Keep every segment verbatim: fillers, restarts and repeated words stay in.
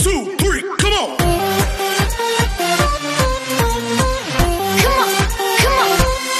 two, three, come on! Come on, come on!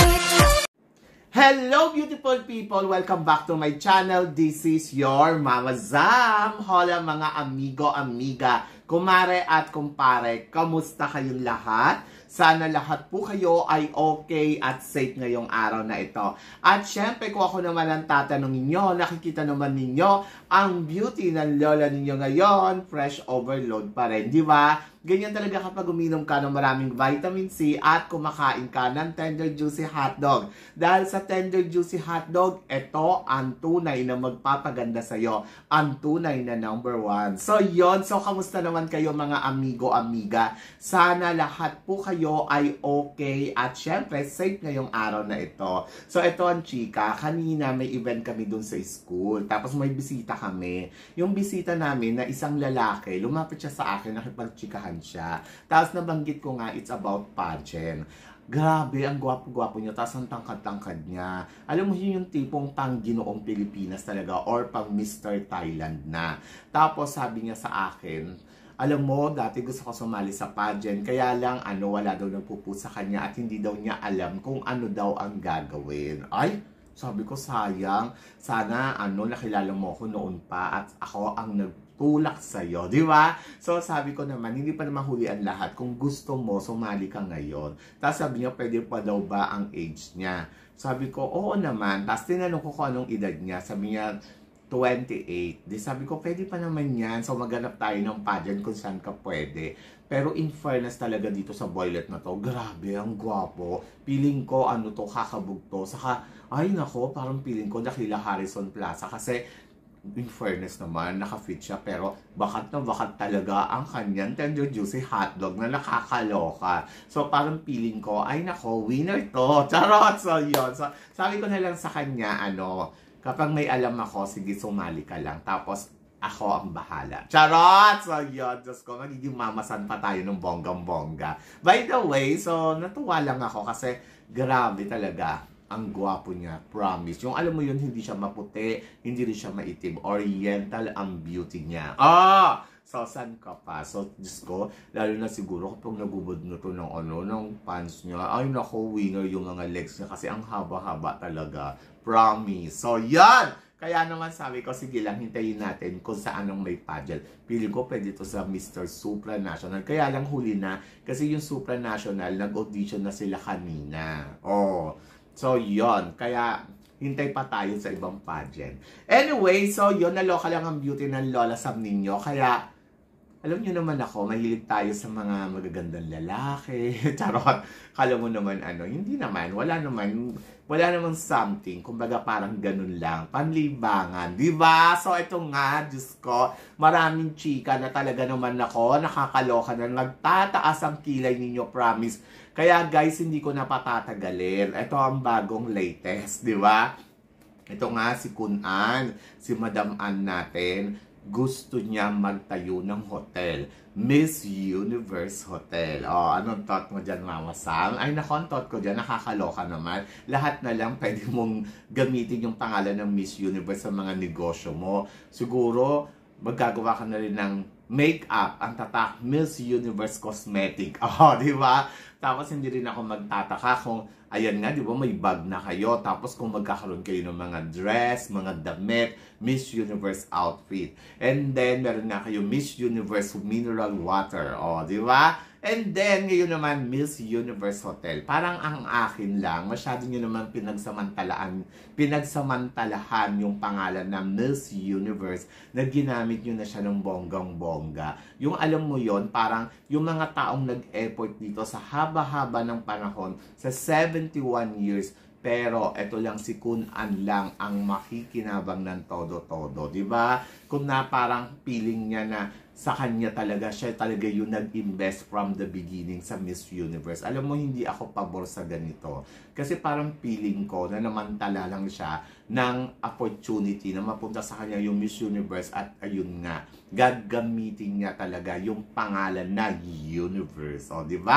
Hello beautiful people! Welcome back to my channel. This is your Mama Zam. Hola mga amigo, amiga, kumare at kumpare. Kamusta kayong lahat? Sana lahat po kayo ay okay at safe ngayong araw na ito. At syempre, kung ako naman ang tatanungin nyo, nakikita naman ninyo ang beauty ng lola ninyo ngayon, fresh overload pa rin, di ba? Ganyan talaga kapag uminom ka ng maraming vitamin C at kumakain ka ng tender juicy hotdog. Dahil sa tender juicy hotdog, ito ang tunay na magpapaganda sa'yo. Ang tunay na number one. So yon, so kamusta naman kayo mga amigo, amiga? Sana lahat po kayo ay okay at syempre safe ngayong araw na ito. So ito ang chika, kanina may event kami dun sa school. Tapos may bisita kami. Yung bisita namin na isang lalaki, lumapit siya sa akin, nakipagchikahan siya. Tapos nabanggit ko nga, it's about pageant. Grabe, ang gwapo-gwapo niya, tapos ang tangkad-tangkad niya. Alam mo yun yung tipong pang ginoong Pilipinas talaga or pang Mister Thailand na. Tapos sabi niya sa akin, alam mo, dati gusto ko sumali sa pageant, kaya lang ano, wala daw nagpupo sa kanya at hindi daw niya alam kung ano daw ang gagawin. Ay, sabi ko sayang, sana ano, nakilala mo ako noon pa at ako ang nag tulak sa'yo, di ba? So, sabi ko naman, hindi pa naman huli ang lahat. Kung gusto mo, sumali ka ngayon. Tapos sabi niya, pwede pa daw ba ang age niya? Sabi ko, oo naman. Tapos tinanong ko kung anong edad niya. Sabi niya, twenty-eight. Di sabi ko, pwede pa naman yan. So, maghanap tayo ng pageant kung saan ka pwede. Pero in fairness talaga dito sa boylet na to, grabe, ang gwapo. Feeling ko, ano to, kakabugto. Saka, ay nako, parang feeling ko nakila Harrison Plaza. Kasi, in fairness naman, naka-fit siya, pero bakat na bakat talaga ang kanyang tender juicy hotdog na nakakaloka. So, parang feeling ko, ay nako, winner to. Charot! So, yun. So, sabi ko na lang sa kanya, ano, kapag may alam ako, sige, sumali ka lang. Tapos, ako ang bahala. Charot! So, yun. Diyos ko, magiging mamasan pa tayo ng bonggang-bongga. By the way, so, natuwa lang ako kasi grabe talaga. Ang gwapo niya, promise. Yung alam mo yun, hindi siya maputi, hindi rin siya maitim. Oriental ang beauty niya. Ah! So, saan ka pa? So, Diyos ko, lalo na siguro kapag nagubod na to ng ano, ng pants niya, ay nako, winner yung mga legs niya kasi ang haba-haba talaga. Promise. So, yan! Kaya naman sabi ko, sige lang, hintayin natin kung saan ang may pageant. Pili ko pwede ito sa Mister Supranational. Kaya lang huli na, kasi yung Supranational, nag-audition na sila kanina. Oh, so, yon. Kaya, hintay pa tayo sa ibang pageant. Anyway, so, yon. Naloka lang ang beauty ng Lola Sam ninyo. Kaya, alam nyo naman ako, mahilig tayo sa mga magagandang lalaki. Charot. Kala mo naman, ano, hindi naman. Wala naman, wala naman something. Kumbaga, parang ganun lang. Panlibangan. Diba? So, ito nga, Diyos ko, maraming chika na talaga naman ako. Nakakaloka na. Nagtataas ang kilay ninyo, promise. Kaya guys, hindi ko na patatagalin. Ito ang bagong latest, di ba? Ito nga si Kun An, si Madam Ann natin, gusto niya magtayo ng hotel. Miss Universe Hotel. O, anong thought mo dyan, Mama Sam? Ay, naku, ang thought ko dyan, nakakaloka naman. Lahat na lang pwede mong gamitin yung pangalan ng Miss Universe sa mga negosyo mo. Siguro, magagawa ka na rin ng make-up, ang tatak, Miss Universe Cosmetic. Oh, di ba? Tapos hindi rin ako magtataka kung, ayan nga, di ba, may bag na kayo. Tapos kung magkakaroon kayo ng mga dress, mga damit, Miss Universe outfit. And then, meron nga kayo Miss Universe Mineral Water. Oh, di ba? And then, ngayon naman, Miss Universe Hotel. Parang ang akin lang, masyado nyo naman pinagsamantalaan, pinagsamantalahan yung pangalan na Miss Universe na ginamit nyo na siya ng bonggang-bongga. Yung alam mo yon, parang yung mga taong nag-effort dito sa haba-haba ng panahon, sa seventy-one years, pero ito lang si Kun An lang ang makikinabang ng todo-todo, di ba? Kung na parang feeling niya na sa kanya talaga, siya talaga yung nag-invest from the beginning sa Miss Universe. Alam mo, hindi ako pabor sa ganito. Kasi parang feeling ko na namantala lang siya ng opportunity na mapunta sa kanya yung Miss Universe at ayun nga, gagamitin niya talaga yung pangalan na Universe. O, di ba?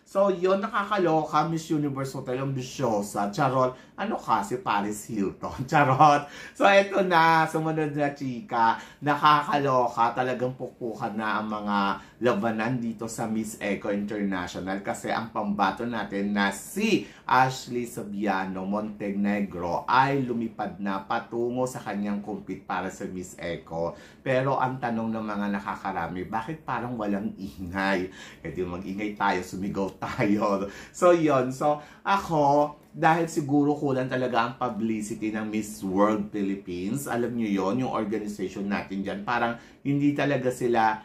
So, yun, nakakaloka. Miss Universe Hotel, ambisyosa. Charot. Ano ka? Si Paris Hilton. Charot. So, eto na. Sumunod na chika. Nakakaloka. Talagang pukpukan na ang mga labanan dito sa Miss Eco International. Kasi ang pambato natin na si Ashley Sabiano Montenegro ay lumipad na patungo sa kanyang compete para sa Miss Eco. Pero ang tanong ng mga nakakarami, bakit parang walang ingay? E di mag-ingay tayo, sumigaw tayo. So, yon. So, ako, dahil siguro kulang talaga ang publicity ng Miss World Philippines. Alam nyo yon, yung organization natin dyan. Parang hindi talaga sila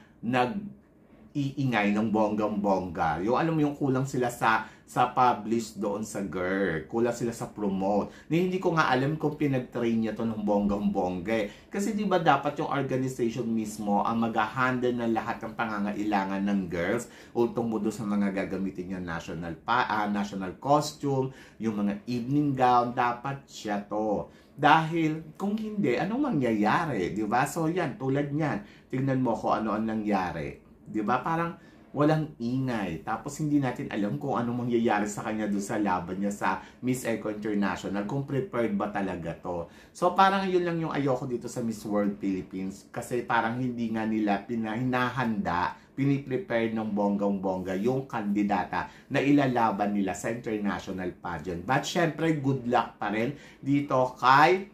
nag-iingay ng bonggang-bongga. Yung alam mo yung kulang sila sa sa publish doon sa G E R. Kulang sila sa promote. Na hindi ko nga alam kung pinag-train niya to ng bonggang-bongga. Kasi di ba dapat yung organization mismo ang mag-handle ng lahat ng pangangailangan ng girls utong mudo sa mga gagamitin niya national pa, uh, national costume, yung mga evening gown, dapat siya to. Dahil kung hindi, anong mangyayari? Di ba? So yan, tulad niyan. Tingnan mo ko ano ang nangyari. Di ba? Parang walang ingay. Tapos hindi natin alam kung anong mangyayari sa kanya doon sa laban niya sa Miss Eco International. Kung prepared ba talaga to. So parang yun lang yung ayoko dito sa Miss World Philippines. Kasi parang hindi nga nila hinahanda, piniprepare ng bonggang-bongga yung kandidata na ilalaban nila sa international pageant. But syempre, good luck pa rin dito kay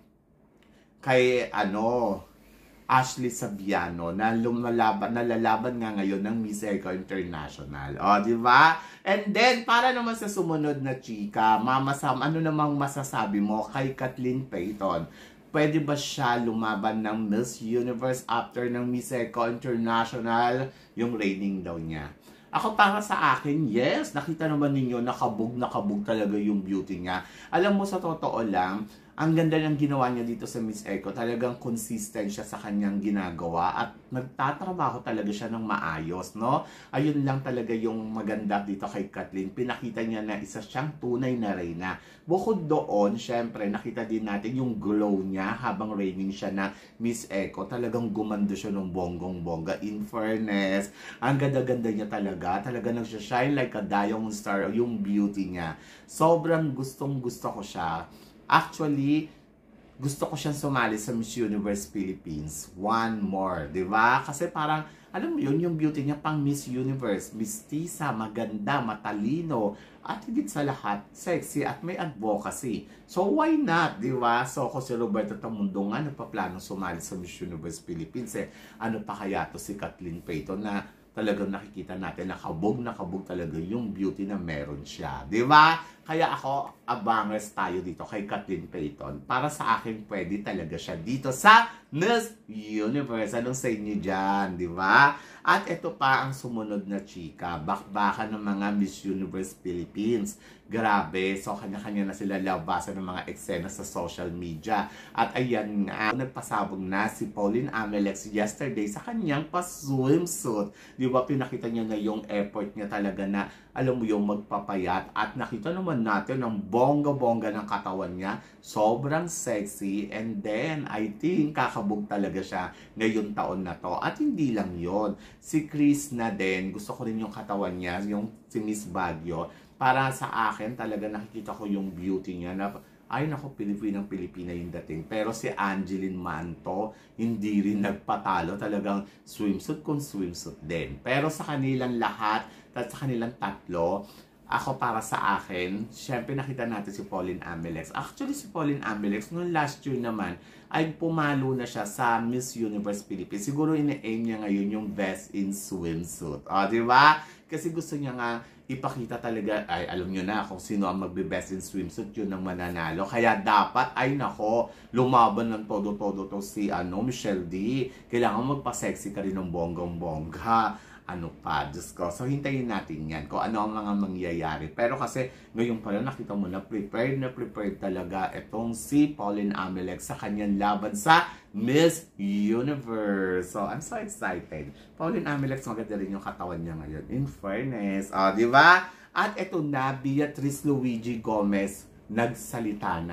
kay ano Ashley Sabiano na lumalaban, nalalaban nga ngayon ng Miss Eco International. O, di ba? And then, para naman sa sumunod na chika, Mama Sam, ano namang masasabi mo kay Kathleen Payton? Pwede ba siya lumaban ng Miss Universe after ng Miss Eco International? Yung rating daw niya. Ako para sa akin, yes, nakita naman ninyo, nakabog, nakabog talaga yung beauty niya. Alam mo, sa totoo lang, ang ganda ng ginawa niya dito sa Miss Eco. Talagang consistent siya sa kanyang ginagawa at nagtatrabaho talaga siya ng maayos, no? Ayun lang talaga yung maganda dito kay Kathleen. Pinakita niya na isa siyang tunay na reyna. Bukod doon, syempre, nakita din natin yung glow niya habang reigning siya na Miss Eco. Talagang gumando siya ng bonggong-bongga. In fairness, ang ganda-ganda niya talaga. Talaga nagsha-shine like a diamond star yung beauty niya. Sobrang gustong-gusto ko siya. Actually, gusto ko siyang sumali sa Miss Universe Philippines. One more, di ba? Kasi parang, alam mo yun, yung beauty niya pang Miss Universe. Mistisa, maganda, matalino, at higit sa lahat, sexy at may advocacy. So, why not, di ba? So, ako si Roberto Tamundo nga, nagpaplanong sumali sa Miss Universe Philippines. Eh, ano pa kaya to si Kathleen Payton na talagang nakikita natin nakabog nakabog talaga yung beauty na meron siya. Di ba? Kaya ako, abangers tayo dito kay Kathleen Payton. Para sa akin, pwede talaga siya dito sa Miss Universe. Anong sa inyo dyan? Di ba? At ito pa ang sumunod na chika. Bakbakan ng mga Miss Universe Philippines. Grabe. So, kanya-kanya na sila labasan ng mga eksena sa social media. At ayan nga, nagpasabog na si Pauline Amelex yesterday sa kanyang pa-swimsuit. Di ba? Pinakita niya na yung effort niya talaga na, alam mo yung magpapayat. At nakita naman natin ang bongga-bongga ng katawan niya. Sobrang sexy. And then, I think, kakabog talaga siya ngayong taon na to. At hindi lang yon, si Chris na din, gusto ko rin yung katawan niya, yung si Miss Baguio. Para sa akin, talaga nakikita ko yung beauty niya na, ay nako, Pilipinang Pilipina yung dating. Pero si Angeline Manto, hindi rin nagpatalo. Talagang swimsuit kung swimsuit din. Pero sa kanilang lahat, at sa kanilang tatlo, ako para sa akin, syempre nakita natin si Pauline Amelex. Actually, si Pauline Amelex, noong last year naman, ay pumalo na siya sa Miss Universe Philippines. Siguro ina-aim niya ngayon yung best in swimsuit. O, di ba? Kasi gusto niya nga ipakita talaga, ay alam nyo na kung sino ang magbe-best in swimsuit, yun ang mananalo. Kaya dapat, ay nako, lumaban ng todo-todo to si ano, Michelle D. Kailangan magpa-sexy ka rin ng bonggang-bongga. Ano pa, Diyos ko. So, hintayin natin yan kung ano ang mga mangyayari. Pero kasi, ngayon pala nakita mo na prepared na prepared talaga itong si Pauline Amelex sa kanyang laban sa Miss Universe. So, I'm so excited. Pauline Amelex, maganda rin yung katawan niya ngayon. In fairness. O, oh, di ba? At ito na, Beatrice Luigi Gomez, nagsalita na.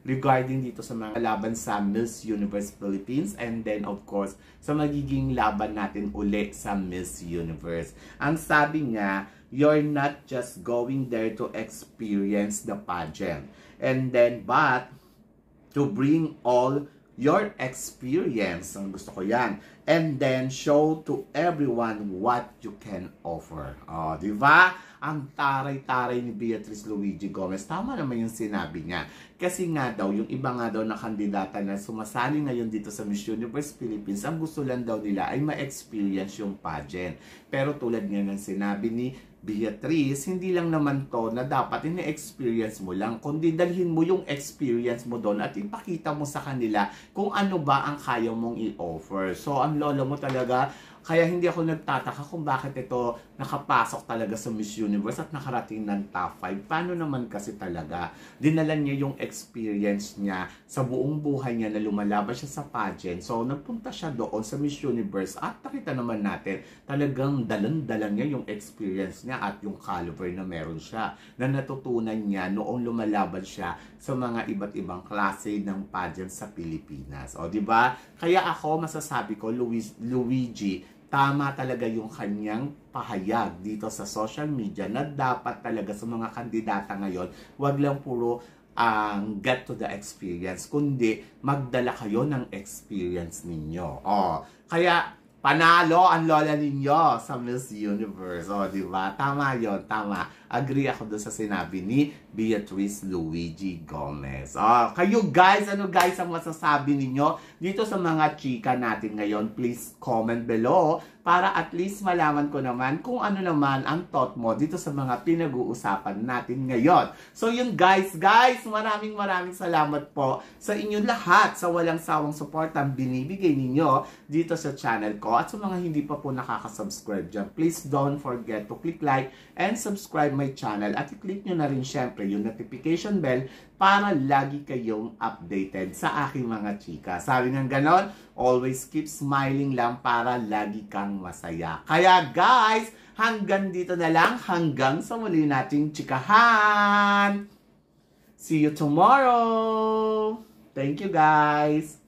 regarding dito sa mga laban sa Miss Universe Philippines and then of course sa magiging laban natin uli sa Miss Universe. Ang sabi nga, you're not just going there to experience the pageant and then but to bring all your experience. Ang gusto ko yan. And then show to everyone what you can offer. O, di ba? Ang taray-taray ni Beatrice Luigi Gomez. Tama naman yung sinabi niya. Kasi nga daw, yung iba nga daw na kandidata na sumasali ngayon dito sa Miss Universe Philippines, ang gusto lang daw nila ay ma-experience yung pageant. Pero tulad nga ng sinabi ni Beatrice, hindi lang naman to na dapat ini-experience mo lang, kundi dalhin mo yung experience mo doon at ipakita mo sa kanila kung ano ba ang kaya mong i-offer. So, ang lolo mo talaga, kaya hindi ako nagtataka kung bakit ito nakapasok talaga sa Miss Universe at nakarating ng top five. Paano naman kasi talaga? Dinala niya yung experience niya sa buong buhay niya na lumalaban siya sa pageant. So, nagpunta siya doon sa Miss Universe at nakita naman natin talagang dalan-dalan niya yung experience niya at yung caliber na meron siya na natutunan niya noong lumalaban siya sa mga iba't ibang klase ng pageant sa Pilipinas. O, di ba? Kaya ako masasabi ko, Luis, Luigi, tama talaga yung kanyang pahayag dito sa social media na dapat talaga sa mga kandidata ngayon, wag lang puro ang uh, get to the experience, kundi magdala kayo ng experience ninyo. Oh, kaya panalo ang lola ninyo sa Miss Universe. O, di ba? Tama yon, tama. Agree ako doon sa sinabi ni Beatrice Luigi Gomez. O, kayo guys, ano guys ang masasabi ninyo dito sa mga chika natin ngayon? Please comment below para at least malaman ko naman kung ano naman ang thought mo dito sa mga pinag-uusapan natin ngayon. So yun guys, guys, maraming maraming salamat po sa inyong lahat sa walang sawang support ang binibigay ninyo dito sa channel ko. At sa mga hindi pa po nakaka-subscribe dyan, please don't forget to click like and subscribe my channel. At i-click nyo na rin syempre yung notification bell para lagi kayong updated sa aking mga chika. Sabi nga ganon, always keep smiling lang para lagi kang masaya. Kaya guys, hanggang dito na lang, hanggang sa muli nating chikahan. See you tomorrow. Thank you guys.